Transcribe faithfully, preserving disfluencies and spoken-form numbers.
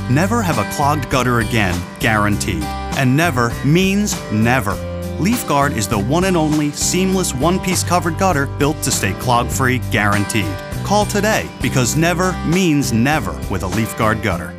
Never have a clogged gutter again, guaranteed. And never means never. LeafGuard is the one and only seamless one-piece covered gutter built to stay clog-free, guaranteed. Call today, because never means never with a LeafGuard gutter.